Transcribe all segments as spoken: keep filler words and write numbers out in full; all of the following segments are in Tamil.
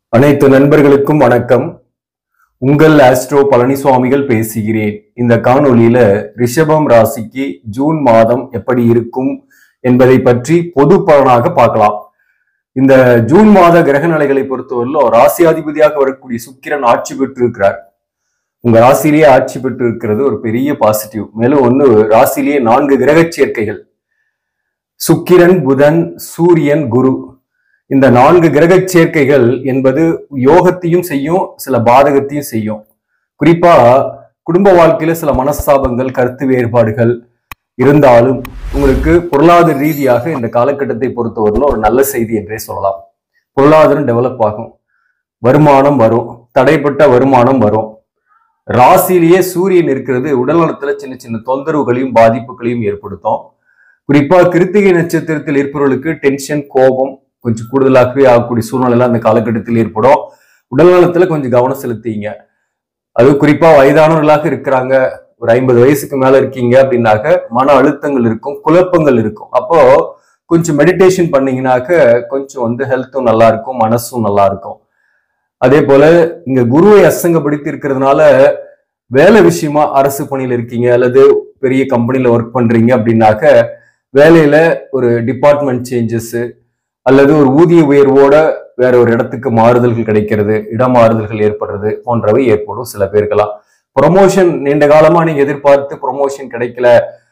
அனைத்து நண்பர்களுக்கும் வணக்கம். உங்கள் ஆஸ்ட்ரோ பழனிசுவாமிகள் பேசுகிறேன். இந்த காணொளியில ரிஷபம் ராசிக்கு ஜூன் மாதம் எப்படி இருக்கும் என்பதை பற்றி பொது பலனாக பார்க்கலாம். இந்த ஜூன் மாத கிரக நிலைகளை பொறுத்தவரையிலும் ராசியாதிபதியாக வரக்கூடிய சுக்கிரன் ஆட்சி பெற்று இருக்கிறார். உங்க ராசியிலேயே ஆட்சி பெற்று இருக்கிறது ஒரு பெரிய பாசிட்டிவ். மேலும் ஒண்ணு, ராசியிலேயே நான்கு கிரக சேர்க்கைகள், சுக்கிரன், புதன், சூரியன், குரு. இந்த நான்கு கிரக சேர்க்கைகள் என்பது யோகத்தையும் செய்யும், சில பாதகத்தையும் செய்யும். குறிப்பா குடும்ப வாழ்க்கையில சில மனஸ்தாபங்கள், கருத்து வேறுபாடுகள் இருந்தாலும் உங்களுக்கு பொருளாதார ரீதியாக இந்த காலகட்டத்தை பொறுத்தவரையிலும் ஒரு நல்ல செய்தி என்றே சொல்லலாம். பொருளாதாரம் டெவலப் ஆகும், வருமானம் வரும், தடைப்பட்ட வருமானம் வரும். ராசியிலேயே சூரியன் இருக்கிறது உடல்நலத்துல சின்ன சின்ன தொந்தரவுகளையும் பாதிப்புகளையும் ஏற்படுத்தும். குறிப்பா கிருத்திகை நட்சத்திரத்தில் இருப்பவர்களுக்கு டென்ஷன், கோபம் கொஞ்சம் கூடுதலாகவே ஆகக்கூடிய சூழ்நிலை அந்த காலகட்டத்தில் ஏற்படும். உடல் நலத்துல கொஞ்சம் கவனம் செலுத்திங்க. அது குறிப்பா வயதானவர்களாக இருக்கிறாங்க, ஒரு ஐம்பது வயசுக்கு மேல இருக்கீங்க அப்படின்னாக்க மன அழுத்தங்கள் இருக்கும், குழப்பங்கள் இருக்கும். அப்போ கொஞ்சம் மெடிடேஷன் பண்ணீங்கன்னாக்க கொஞ்சம் வந்து ஹெல்த்தும் நல்லா இருக்கும், மனசும் நல்லா இருக்கும். அதே போல இங்க குருவை அசங்கப்படுத்தி இருக்கிறதுனால வேலை விஷயமா அரசு பணியில இருக்கீங்க அல்லது பெரிய கம்பெனில ஒர்க் பண்றீங்க அப்படின்னாக்க வேலையில ஒரு டிபார்ட்மெண்ட் சேஞ்சஸ் அல்லது ஒரு ஊதிய உயர்வோட வேற ஒரு இடத்துக்கு மாறுதல்கள் கிடைக்கிறது, இடமாறுதல்கள் ஏற்படுறது போன்றவை ஏற்படும். சில பேருக்கெல்லாம் ப்ரொமோஷன் நீண்ட காலமா நீங்க எதிர்பார்த்து ப்ரொமோஷன் கிடைக்கல,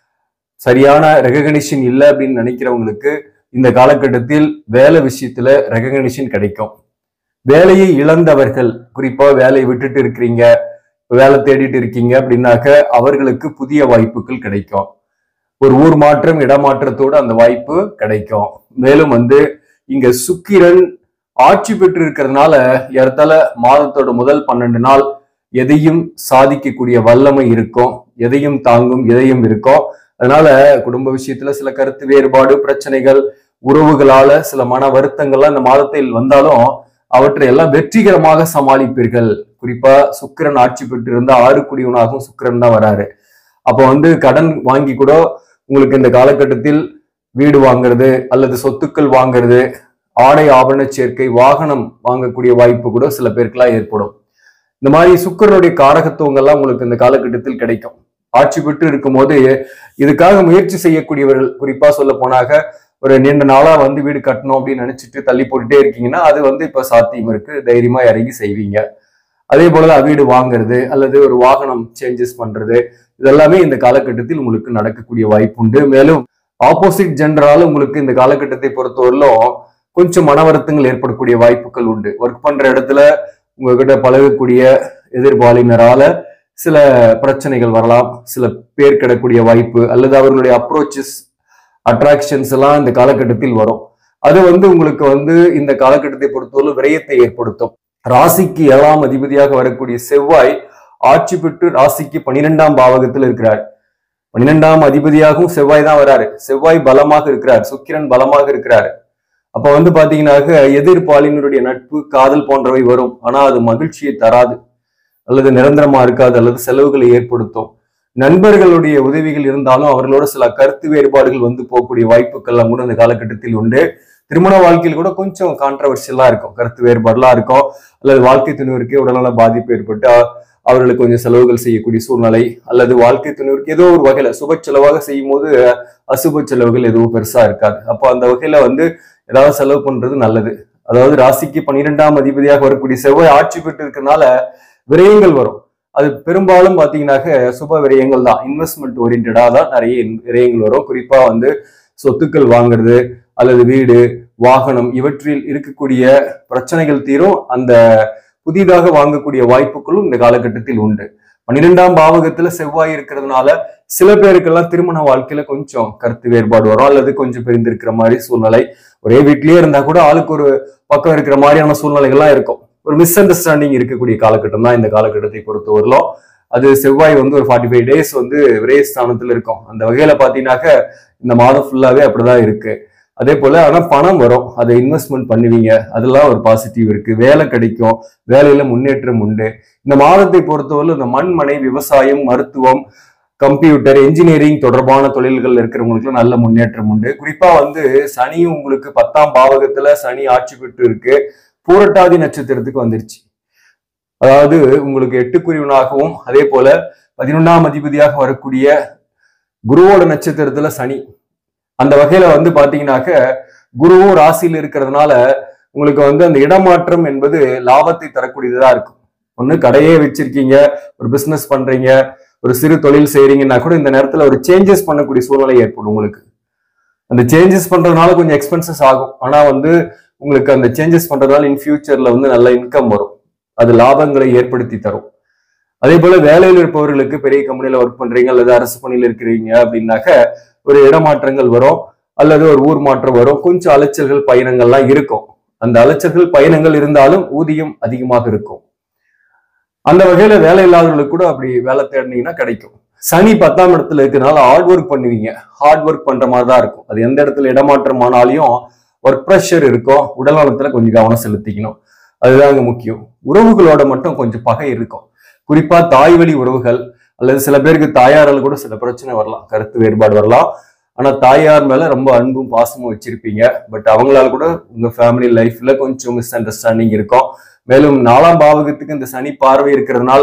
சரியான ரெகக்னிஷன் இல்லை அப்படின்னு நினைக்கிறவங்களுக்கு இந்த காலகட்டத்தில் வேலை விஷயத்துல ரெகக்னிஷன் கிடைக்கும். வேலையை இழந்தவர்கள், குறிப்பா வேலையை விட்டுட்டு இருக்கிறீங்க, வேலை தேடிட்டு இருக்கீங்க அப்படின்னாக்க அவர்களுக்கு புதிய வாய்ப்புகள் கிடைக்கும். ஒரு ஊர் மாற்றம், இடமாற்றத்தோடு அந்த வாய்ப்பு கிடைக்கும். மேலும் வந்து இங்க சுக்கிரன் ஆட்சி பெற்று இருக்கிறதுனால ஏறத்தாழ மாதத்தோட முதல் பன்னெண்டு நாள் எதையும் சாதிக்கக்கூடிய வல்லமை இருக்கும், எதையும் தாங்கும், எதையும் இருக்கும். அதனால குடும்ப விஷயத்துல சில கருத்து வேறுபாடு, பிரச்சனைகள், உறவுகளால சில மன வருத்தங்கள்லாம் இந்த மாதத்தில் வந்தாலும் அவற்றை எல்லாம் வெற்றிகரமாக சமாளிப்பீர்கள். குறிப்பா சுக்கிரன் ஆட்சி பெற்று இருந்தா ஆறு குடியவனாகவும் சுக்கிரன் தான் வராரு. அப்போ வந்து கடன் வாங்கி கூட உங்களுக்கு இந்த காலகட்டத்தில் வீடு வாங்குறது அல்லது சொத்துக்கள் வாங்குறது, ஆடை ஆபரண சேர்க்கை, வாகனம் வாங்கக்கூடிய வாய்ப்பு கூட சில பேருக்குலாம் ஏற்படும். இந்த மாதிரி சுக்கிரனுடைய காரகத்துவங்கள்லாம் உங்களுக்கு இந்த காலகட்டத்தில் கிடைக்கும். ஆட்சி பெற்று இருக்கும் போது இதுக்காக முயற்சி செய்யக்கூடியவர்கள், குறிப்பா சொல்ல போனாக ஒரு நீண்ட நாளா வந்து வீடு கட்டணும் அப்படின்னு நினைச்சிட்டு தள்ளி போட்டுட்டே இருக்கீங்கன்னா அது வந்து இப்ப சாத்தியம் இருக்கு, தைரியமா இறங்கி செய்வீங்க. அதே போலதான் வீடு வாங்குறது அல்லது ஒரு வாகனம் சேஞ்சஸ் பண்றது, இதெல்லாமே இந்த காலகட்டத்தில் உங்களுக்கு நடக்கக்கூடிய வாய்ப்பு உண்டு. மேலும் ஆப்போசிட் ஜெண்டரால உங்களுக்கு இந்த காலகட்டத்தை பொறுத்தவரையிலும் கொஞ்சம் மன வருத்தங்கள் ஏற்படக்கூடிய வாய்ப்புகள் உண்டு. ஒர்க் பண்ற இடத்துல உங்ககிட்ட பழகக்கூடிய எதிர்பாலினரால சில பிரச்சனைகள் வரலாம், சில பேர் கிடக்கூடிய வாய்ப்பு அல்லது அவர்களுடைய அப்ரோச்சஸ், அட்ராக்ஷன்ஸ் எல்லாம் இந்த காலகட்டத்தில் வரும். அது வந்து உங்களுக்கு வந்து இந்த காலகட்டத்தை பொறுத்தவரை விரயத்தை ஏற்படுத்தும். ராசிக்கு ஏழாம் அதிபதியாக வரக்கூடிய செவ்வாய் ஆட்சி பெற்று ராசிக்கு பனிரெண்டாம் பாவகத்தில் இருக்கிறார். பன்னிரெண்டாம் அதிபதியாகவும் செவ்வாய் தான் வராரு. செவ்வாய் பலமாக இருக்கிறார், சுக்கிரன் பலமாக இருக்கிறார். அப்ப வந்து பாத்தீங்கன்னாக்க எதிர்பாலினருடைய நட்பு, காதல் போன்றவை வரும். ஆனா அது மகிழ்ச்சியை தராது அல்லது நிரந்தரமா இருக்காது அல்லது செலவுகளை ஏற்படுத்தும். நண்பர்களுடைய உதவிகள் இருந்தாலும் அவர்களோட சில கருத்து வேறுபாடுகள் வந்து போகக்கூடிய வாய்ப்புகள்லாம் கூட இந்த காலகட்டத்தில் உண்டு. திருமண வாழ்க்கையில் கூட கொஞ்சம் கான்ட்ரவர்சியலா இருக்கும், கருத்து வேறுபாடுலாம் இருக்கும். அல்லது வாழ்க்கை துணைவருக்கே உடல்நல பாதிப்பு ஏற்பட்டு அவர்களுக்கு கொஞ்சம் செலவுகள் செய்யக்கூடிய சூழ்நிலை, அல்லது வாழ்க்கை துணைவருக்கு ஏதோ ஒரு வகையில சுப செலவாக செய்யும் போது அசுப செலவுகள் எதுவும் பெருசா இருக்காது. அப்போ அந்த வகையில வந்து ஏதாவது செலவு பண்றது நல்லது. அதாவது ராசிக்கு பன்னிரெண்டாம் அதிபதியாக வரக்கூடிய செவ்வாய் ஆட்சி பெற்று இருக்கிறதுனால விரயங்கள் வரும். அது பெரும்பாலும் பாத்தீங்கன்னாக்க சுப விரயங்கள் தான், இன்வெஸ்ட்மெண்ட் ஓரியன்டா தான் நிறைய விரயங்கள் வரும். குறிப்பா வந்து சொத்துக்கள் வாங்குறது அல்லது வீடு, வாகனம் இவற்றில் இருக்கக்கூடிய பிரச்சனைகள் தீரும். அந்த புதிதாக வாங்கக்கூடிய வாய்ப்புகளும் இந்த காலகட்டத்தில் உண்டு. பன்னிரெண்டாம் பாவகத்துல செவ்வாய் இருக்கிறதுனால சில பேருக்கெல்லாம் திருமண வாழ்க்கையில கொஞ்சம் கருத்து வேறுபாடு வரும் அல்லது கொஞ்சம் பிரிந்திருக்கிற மாதிரி சூழ்நிலை. ஒரே வீட்லயே இருந்தா கூட ஆளுக்கு ஒரு பக்கம் இருக்கிற மாதிரியான சூழ்நிலைகள்லாம் இருக்கும். ஒரு மிஸ் அண்டர்ஸ்டாண்டிங் இருக்கக்கூடிய காலகட்டம் தான் இந்த காலகட்டத்தை பொறுத்தவரையிலும். அது செவ்வாய் வந்து ஒரு ஃபார்ட்டி ஃபைவ் டேஸ் வந்து விரயஸ்தானத்துல இருக்கும். அந்த வகையில பாத்தீங்கன்னாக்க இந்த மாதம் ஃபுல்லாவே அப்படிதான் இருக்கு. அதே போல ஆனா பணம் வரும், அதை இன்வெஸ்ட்மெண்ட் பண்ணுவீங்க, அதெல்லாம் ஒரு பாசிட்டிவ் இருக்கு. வேலை கிடைக்கும், வேலையில முன்னேற்றம் உண்டு. இந்த மாதத்தை பொறுத்தவரை இந்த மண், மனை, விவசாயம், மருத்துவம், கம்ப்யூட்டர், என்ஜினியரிங் தொடர்பான தொழில்கள் இருக்கிறவங்களுக்கு நல்ல முன்னேற்றம் உண்டு. குறிப்பா வந்து சனியும் உங்களுக்கு பத்தாம் பாவகத்துல சனி ஆட்சி பெற்று இருக்கு. பூரட்டாதி நட்சத்திரத்துக்கு வந்துருச்சு. அதாவது உங்களுக்கு எட்டுக்குரியவனாகவும் அதே போல பதினொன்னாம் அதிபதியாக வரக்கூடிய குருவோட நட்சத்திரத்துல சனி. அந்த வகையில வந்து பாத்தீங்கன்னாக்க குருவும் ராசியில் இருக்கிறதுனால உங்களுக்கு வந்து அந்த இடமாற்றம் என்பது லாபத்தை தரக்கூடியதா இருக்கும். ஒண்ணு கடையே வச்சிருக்கீங்க, ஒரு பிசினஸ் பண்றீங்க, ஒரு சிறு தொழில் செய்யறீங்கன்னா கூட இந்த நேரத்துல ஒரு சேஞ்சஸ் பண்ணக்கூடிய சூழ்நிலை ஏற்படும். உங்களுக்கு அந்த சேஞ்சஸ் பண்றதுனால கொஞ்சம் எக்ஸ்பென்சஸ் ஆகும். ஆனா வந்து உங்களுக்கு அந்த சேஞ்சஸ் பண்றதுனால இன் ஃபியூச்சர்ல வந்து நல்ல இன்கம் வரும். அது லாபங்களை ஏற்படுத்தி தரும். அதே போல வேலையில் இருப்பவர்களுக்கு பெரிய கம்பெனில ஒர்க் பண்றீங்க அல்லது அரசு பணியில இருக்கிறீங்க அப்படின்னாக்க ஒரு இடமாற்றங்கள் வரும் அல்லது ஒரு ஊர் மாற்றம் வரும். கொஞ்சம் அலைச்சல்கள் பயணங்கள்லாம் இருக்கும். அந்த அலைச்சல்கள் பயணங்கள் இருந்தாலும் ஊதியம் அதிகமாக இருக்கும். அந்த வகையில வேலை இல்லாதவர்களுக்கு கூட அப்படி வேலை தேடினீங்கன்னா கிடைக்கும். சனி பத்தாம் இடத்துல இருக்கிறதுனால ஹார்ட் ஒர்க் பண்ணுவீங்க. ஹார்ட் ஒர்க் பண்ற மாதிரி தான் இருக்கும். அது எந்த இடத்துல இடமாற்றம் ஆனாலையும் ஒர்க் ப்ரெஷர் இருக்கும். உடல் நலத்துல கொஞ்சம் கவனம் செலுத்திக்கணும். அதுதாங்க முக்கியம். உறவுகளோட மட்டும் கொஞ்சம் பகை இருக்கும். குறிப்பா தாய் வழி உறவுகள் அல்லது சில பேருக்கு தாயாரால் கூட சில பிரச்சனை வரலாம், கருத்து வேறுபாடு வரலாம். ஆனா தாயார் மேல ரொம்ப அன்பும் பாசமும் வச்சிருப்பீங்க. பட் அவங்களால கூட உங்க ஃபேமிலி லைஃப்ல கொஞ்சம் மிஸ் அண்டர்ஸ்டாண்டிங் இருக்கும். மேலும் நாலாம் பாவகத்துக்கு இந்த சனி பார்வை இருக்கிறதுனால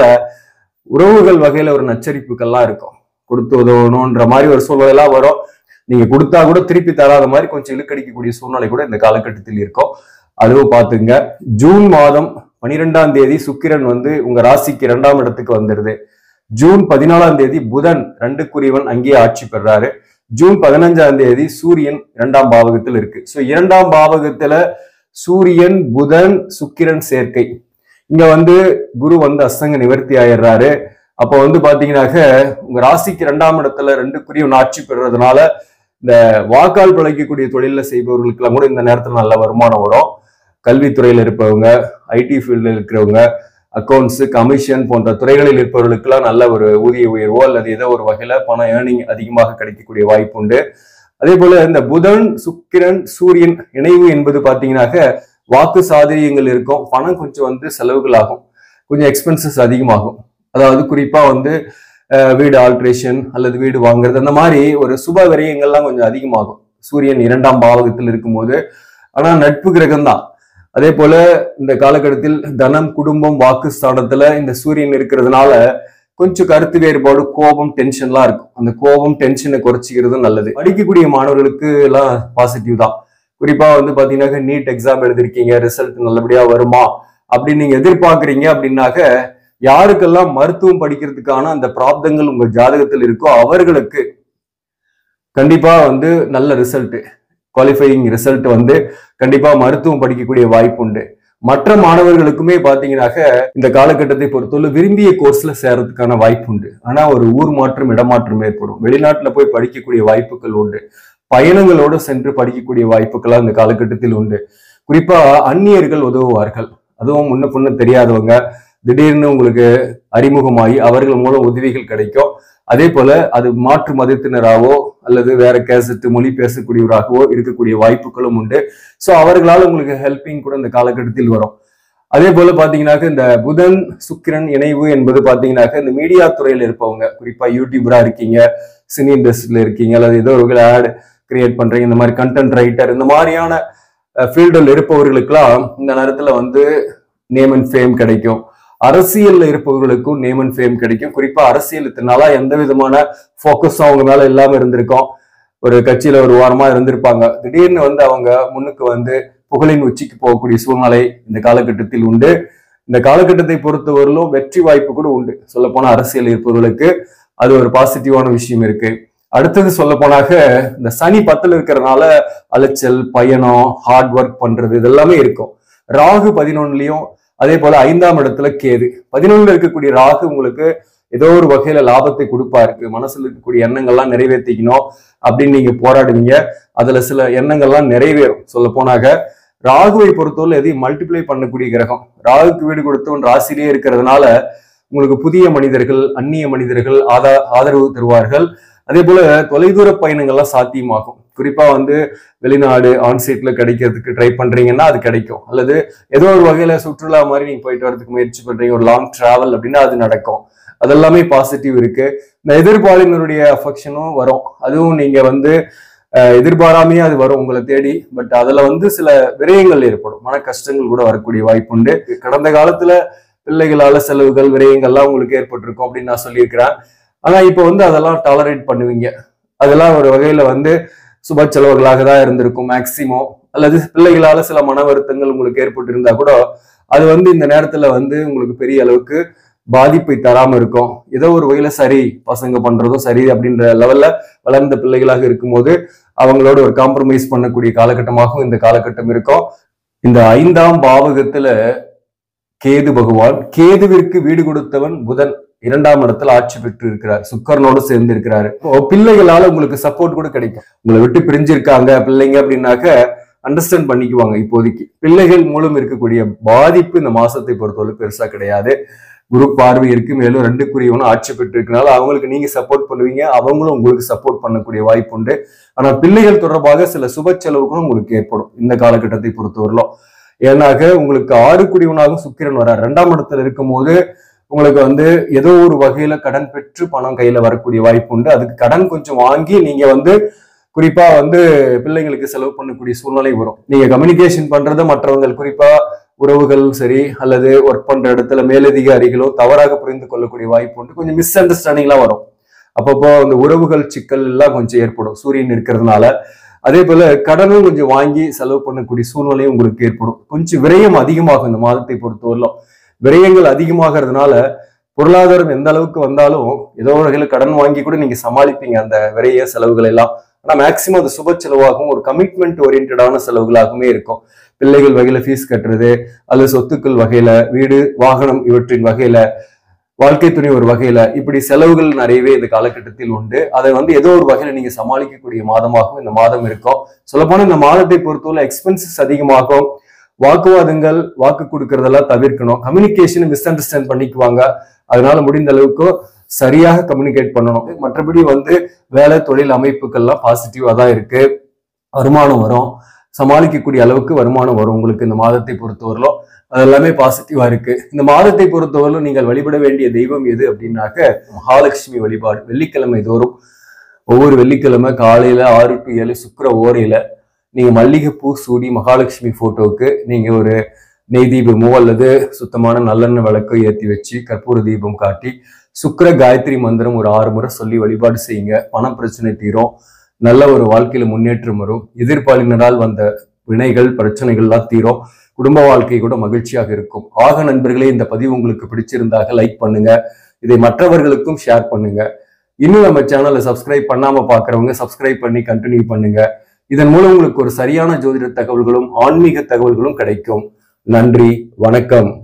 உறவுகள் வகையில ஒரு நச்சரிப்புகள்லாம் இருக்கும். கொடுத்து உதவணும்ன்ற மாதிரி ஒரு சூழ்நிலையெல்லாம் வரும். நீங்க கொடுத்தா கூட திருப்பி தராத மாதிரி கொஞ்சம் இழுக்கடிக்கக்கூடிய சூழ்நிலை கூட இந்த காலகட்டத்தில் இருக்கும். அதுவும் பாத்துங்க. ஜூன் மாதம் பனிரெண்டாம் தேதி சுக்கிரன் வந்து உங்க ராசிக்கு இரண்டாம் இடத்துக்கு வந்துருது. ஜூன் பதினாலாம் தேதி புதன் ரெண்டுக்குரியவன் அங்கேயே ஆட்சி பெறாரு. ஜூன் பதினஞ்சாம் தேதி சூரியன் இரண்டாம் பாவகத்தில் இருக்கு. சோ இரண்டாம் பாவகத்துல சூரியன் புதன் சுக்கிரன் சேர்க்கை. இங்க வந்து குரு வந்து அஸ்தங்க நிவர்த்தி ஆயிடுறாரு. அப்ப வந்து பாத்தீங்கன்னாக்க உங்க ராசிக்கு இரண்டாம் இடத்துல ரெண்டுக்குரியவன் ஆட்சி பெறுறதுனால இந்த வாக்கால் பிழைக்கக்கூடிய தொழில செய்பவர்களுக்கு எல்லாம் கூட இந்த நேரத்துல நல்ல வருமானம் வரும். கல்வித்துறையில இருப்பவங்க, ஐடி ஃபீல்ட்ல இருக்கிறவங்க, அக்கௌண்ட்ஸ், கமிஷன் போன்ற துறைகளில் இருப்பவர்களுக்கெல்லாம் நல்ல ஒரு ஊதிய உயர்வோ அல்லது ஏதோ ஒரு வகையில பண ஏர்னிங் அதிகமாக கிடைக்கக்கூடிய வாய்ப்பு உண்டு. அதே போல இந்த புதன் சுக்கிரன் சூரியன் இணைவு என்பது பாத்தீங்கன்னாக்க வாக்கு சாதுரியங்கள் இருக்கும். பணம் கொஞ்சம் வந்து செலவுகள் ஆகும், கொஞ்சம் எக்ஸ்பென்சஸ் அதிகமாகும். அதாவது குறிப்பா வந்து வீடு ஆல்ட்ரேஷன் அல்லது வீடு வாங்குறது அந்த மாதிரி ஒரு சுப விரயங்கள்லாம் கொஞ்சம் அதிகமாகும் சூரியன் இரண்டாம் பாவகத்தில் இருக்கும்போது. ஆனா நட்பு கிரகம் தான். அதே போல இந்த காலகட்டத்தில் தனம், குடும்பம், வாக்கு ஸ்தானத்துல இந்த சூரியன் இருக்கிறதுனால கொஞ்சம் கருத்து வேறுபாடு, கோபம், டென்ஷன்லாம் இருக்கும். அந்த கோபம் டென்ஷனை குறைச்சிக்கிறது நல்லது. படிக்கக்கூடிய மாணவர்களுக்கு எல்லாம் பாசிட்டிவ் தான். குறிப்பா வந்து பாத்தீங்கன்னா நீட் எக்ஸாம் எழுதிருக்கீங்க, ரிசல்ட் நல்லபடியா வருமா அப்படின்னு நீங்க எதிர்பார்க்கறீங்க அப்படின்னாக்க யாருக்கெல்லாம் மருத்துவம் படிக்கிறதுக்கான அந்த பிராப்தங்கள் உங்க ஜாதகத்தில் இருக்கோ அவர்களுக்கு கண்டிப்பா வந்து நல்ல ரிசல்ட், குவாலிஃபையிங் ரிசல்ட் வந்து கண்டிப்பா மருத்துவம் படிக்கக்கூடிய வாய்ப்பு உண்டு. மற்ற மாணவர்களுக்குமே பாத்தீங்கன்னாக்க இந்த காலகட்டத்தை பொறுத்தவரை விரும்பிய கோர்ஸ்ல சேர்றதுக்கான வாய்ப்பு உண்டு. ஆனா ஒரு ஊர் மாற்றம், இடமாற்றம் ஏற்படும். வெளிநாட்டுல போய் படிக்கக்கூடிய வாய்ப்புகள் உண்டு. பயணங்களோடு சென்று படிக்கக்கூடிய வாய்ப்புகள் இந்த காலகட்டத்தில் உண்டு. குறிப்பா அந்நியர்கள் உதவுவார்கள். அதுவும் முன்ன பொண்ணு தெரியாதவங்க திடீர்னு உங்களுக்கு அறிமுகமாகி அவர்கள் மூலம் உதவிகள் கிடைக்கும். அதே போல அது மாற்று மதத்தினராகவோ அல்லது வேற கேசட்டு மொழி பேசக்கூடியவராகவோ இருக்கக்கூடிய வாய்ப்புகளும் உண்டு. சோ அவர்களால் உங்களுக்கு ஹெல்பிங் கூட இந்த காலகட்டத்தில் வரும். அதே போல பாத்தீங்கன்னாக்க இந்த புதன் சுக்கிரன் இணைவு என்பது பாத்தீங்கன்னாக்க இந்த மீடியா துறையில இருப்பவங்க, குறிப்பா யூடியூபரா இருக்கீங்க, சினி இண்டஸ்ட்ரியில இருக்கீங்க, அல்லது ஏதோ ஒரு ஆட் கிரியேட் பண்றீங்க, இந்த மாதிரி கண்டென்ட் ரைட்டர், இந்த மாதிரியான ஃபீல்டில் இருப்பவர்களுக்கெல்லாம் இந்த நேரத்துல வந்து நேம் அண்ட் ஃபேம் கிடைக்கும். அரசியல்ல இருப்பவர்களுக்கும் நேம் அண்ட் ஃபேம் கிடைக்கும். குறிப்பா அரசியல் இத்தனால எந்த விதமான போக்கஸும் அவங்க மேல இல்லாம இருந்திருக்கும். ஒரு கட்சியில ஒரு வாரமா இருந்திருப்பாங்க, திடீர்னு வந்து அவங்க முன்னுக்கு வந்து புகழின் உச்சிக்கு போகக்கூடிய சூழ்நிலை இந்த காலகட்டத்தில் உண்டு. இந்த காலகட்டத்தை பொறுத்தவரையிலும் வெற்றி வாய்ப்பு கூட உண்டு. சொல்ல போனா அரசியல் இருப்பவர்களுக்கு அது ஒரு பாசிட்டிவான விஷயம் இருக்கு. அடுத்தது சொல்ல போனாக்க இந்த சனி பத்துல இருக்கிறதுனால அலைச்சல், பயணம், ஹார்ட் ஒர்க் பண்றது இதெல்லாமே இருக்கும். ராகு பதினொன்னுலயும் அதே போல ஐந்தாம் இடத்துல கேது. பதினொன்னுல இருக்கக்கூடிய ராகு உங்களுக்கு ஏதோ ஒரு வகையில லாபத்தை கொடுப்பாருக்கு. மனசுல இருக்கக்கூடிய எண்ணங்கள்லாம் நிறைவேற்றிக்கணும் அப்படின்னு நீங்க போராடுவீங்க. அதுல சில எண்ணங்கள்லாம் நிறைவேறும். சொல்ல போனாக்க ராகுவை பொறுத்தவரை எதையும் மல்டிப்ளை பண்ணக்கூடிய கிரகம். ராகுக்கு வீடு கொடுத்தவன் ராசிலேயே இருக்கிறதுனால உங்களுக்கு புதிய மனிதர்கள், அந்நிய மனிதர்கள் ஆதா ஆதரவு தருவார்கள். அதே போல தொலைதூர பயணங்கள்லாம் சாத்தியமாகும். குறிப்பா வந்து வெளிநாடு ஆன்சைட்ல கிடைக்கிறதுக்கு ட்ரை பண்றீங்கன்னா அது கிடைக்கும். அல்லது ஏதோ ஒரு வகையில சுற்றுலா மாதிரி நீங்க போயிட்டு வரதுக்கு முயற்சி பண்றீங்க, ஒரு லாங் டிராவல் அப்படின்னா அது நடக்கும். அதெல்லாமே பாசிட்டிவ் இருக்கு. இந்த எதிர்பாலினருடைய அஃபெக்ஷனும் வரும். அதுவும் நீங்க வந்து எதிர்பாராமையே அது வரும் உங்களை தேடி. பட் அதுல வந்து சில விரயங்கள் ஏற்படும், மன கஷ்டங்கள் கூட வரக்கூடிய வாய்ப்பு உண்டு. கடந்த காலத்துல பிள்ளைகளால செலவுகள் விரயங்கள்லாம் உங்களுக்கு ஏற்பட்டிருக்கும் அப்படின்னு நான் சொல்லியிருக்கிறேன். ஆனா இப்போ வந்து அதெல்லாம் டாலரேட் பண்ணுவீங்க. அதெல்லாம் ஒரு வகையில வந்து சுப செலவுகளாக தான் இருந்திருக்கும் மேக்சிமம். அல்லது பிள்ளைகளால சில மன வருத்தங்கள் உங்களுக்கு ஏற்பட்டு இருந்தா கூட அது வந்து இந்த நேரத்துல வந்து உங்களுக்கு பெரிய அளவுக்கு பாதிப்பை தராம இருக்கும். ஏதோ ஒரு வகையில சரி, பசங்க பண்றதும் சரி அப்படின்ற லெவல்ல வளர்ந்த பிள்ளைகளாக இருக்கும்போது அவங்களோட ஒரு காம்ப்ரமைஸ் பண்ணக்கூடிய காலகட்டமாகவும் இந்த காலகட்டம் இருக்கும். இந்த ஐந்தாம் பாவகத்துல கேது பகவான், கேதுவிற்கு வீடு கொடுத்தவன் புதன் இரண்டாம் இடத்துல ஆட்சி பெற்று இருக்கிறார், சுக்கரனோடு சேர்ந்து இருக்கிறாரு. பிள்ளைகளால உங்களுக்கு சப்போர்ட் கூட கிடைக்கும். உங்களை விட்டு பிரிஞ்சிருக்காங்க பிள்ளைங்க அப்படின்னாக்க அண்டர்ஸ்டாண்ட் பண்ணிக்குவாங்க. இப்போதைக்கு பிள்ளைகள் மூலம் இருக்கக்கூடிய பாதிப்பு இந்த மாசத்தை பொறுத்தவரை பெருசா கிடையாது. குரு பார்வை இருக்கு, மேலும் ரெண்டுக்குரியவனும் ஆட்சி பெற்று இருக்கனால அவங்களுக்கு நீங்க சப்போர்ட் பண்ணுவீங்க, அவங்களும் உங்களுக்கு சப்போர்ட் பண்ணக்கூடிய வாய்ப்பு உண்டு. ஆனா பிள்ளைகள் தொடர்பாக சில சுப செலவுகளும் உங்களுக்கு ஏற்படும் இந்த காலகட்டத்தை பொறுத்தவரையிலும். ஏன்னாக உங்களுக்கு ஆறு குடிவனாகவும் சுக்கிரன் வரார், ரெண்டாம் இடத்துல இருக்கும் போது உங்களுக்கு வந்து ஏதோ ஒரு வகையில கடன் பெற்று பணம் கையில வரக்கூடிய வாய்ப்பு உண்டு. அதுக்கு கடன் கொஞ்சம் வாங்கி நீங்க வந்து குறிப்பா வந்து பிள்ளைங்களுக்கு செலவு பண்ணக்கூடிய சூழ்நிலை வரும். நீங்க கம்யூனிகேஷன் பண்றத மற்றவங்க குறிப்பா உறவுகள் சரி அல்லது ஒர்க் பண்ற இடத்துல மேலதிகாரிகளோ தவறாக புரிந்து கொள்ளக்கூடிய வாய்ப்பு உண்டு. கொஞ்சம் மிஸ் அண்டர்ஸ்டாண்டிங்லாம் வரும். அப்பப்போ அந்த உறவுகள் சிக்கல் எல்லாம் கொஞ்சம் ஏற்படும் சூரியன் இருக்கிறதுனால. அதே போல கடனும் கொஞ்சம் வாங்கி செலவு பண்ணக்கூடிய சூழ்நிலையும் உங்களுக்கு ஏற்படும். கொஞ்சம் விரயம் அதிகமாகும் இந்த மாதத்தை பொறுத்தவரையிலும். விரயங்கள் அதிகமாகிறதுனால பொருளாதாரம் எந்த அளவுக்கு வந்தாலும் ஏதோ ஒரு வகையில கடன் வாங்கி கூட நீங்க சமாளிப்பீங்க அந்த விரைய செலவுகள் எல்லாம். ஆனா மேக்சிமம் அது சுப செலவாகவும் ஒரு கமிட்மெண்ட் ஓரியன்டான செலவுகளாகவுமே இருக்கும். பிள்ளைகள் வகையில ஃபீஸ் கட்டுறது அல்லது சொத்துக்கள் வகையில, வீடு வாகனம் இவற்றின் வகையில, வாழ்க்கை துணை ஒரு வகையில, இப்படி செலவுகள் நிறையவே இந்த காலகட்டத்தில் உண்டு. அதை வந்து ஏதோ ஒரு வகையில நீங்க சமாளிக்கக்கூடிய மாதமாகவும் இந்த மாதம் இருக்கும். சொல்லப்போனா இந்த மாதத்தை பொறுத்தவரை எக்ஸ்பென்சஸ் அதிகமாகும். வாக்குவாதங்கள், வாக்கு கொடுக்கறதெல்லாம் தவிர்க்கணும். கம்யூனிகேஷன் மிஸ் அண்டர்ஸ்டாண்ட் பண்ணிக்குவாங்க. அதனால முடிந்த அளவுக்கு சரியாக கம்யூனிகேட் பண்ணணும். மற்றபடி வந்து வேலை தொழில் அமைப்புகள்லாம் பாசிட்டிவா தான் இருக்கு. வருமானம் வரும், சமாளிக்கக்கூடிய அளவுக்கு வருமானம் வரும் உங்களுக்கு இந்த மாதத்தை பொறுத்தவரையிலும். அது எல்லாமே பாசிட்டிவா இருக்கு. இந்த மாதத்தை பொறுத்தவரையிலும் நீங்கள் வழிபட வேண்டிய தெய்வம் எது அப்படின்னாக்க மகாலட்சுமி வழிபாடு. வெள்ளிக்கிழமை தோறும் ஒவ்வொரு வெள்ளிக்கிழமை காலையில ஆறு டு ஏழு சுக்கிர ஓரையில நீங்க மல்லிகைப்பூ சூடி மகாலட்சுமி போட்டோவுக்கு நீங்க ஒரு நெய் தீபமோ அல்லது சுத்தமான நல்லெண்ணெய் விளக்கோ ஏற்றி வச்சு கற்பூர தீபம் காட்டி சுக்கிர காயத்ரி மந்திரம் ஒரு ஆறு முறை சொல்லி வழிபாடு செய்யுங்க. பண பிரச்சனை தீரும், நல்ல ஒரு வாழ்க்கையில முன்னேற்றம் வரும். எதிர்பாலினரால் வந்த வினைகள் பிரச்சனைகள்லாம் தீரும். குடும்ப வாழ்க்கை கூட மகிழ்ச்சியாக இருக்கும். ஆக நண்பர்களே, இந்த பதிவு உங்களுக்கு பிடிச்சிருந்தாக லைக் பண்ணுங்க, இதை மற்றவர்களுக்கும் ஷேர் பண்ணுங்க. இன்னும் நம்ம சேனலை சப்ஸ்கிரைப் பண்ணாம பாக்குறவங்க சப்ஸ்கிரைப் பண்ணி கண்டினியூ பண்ணுங்க. இதன் மூலம் உங்களுக்கு ஒரு சரியான ஜோதிட தகவல்களும் ஆன்மீக தகவல்களும் கிடைக்கும். நன்றி, வணக்கம்.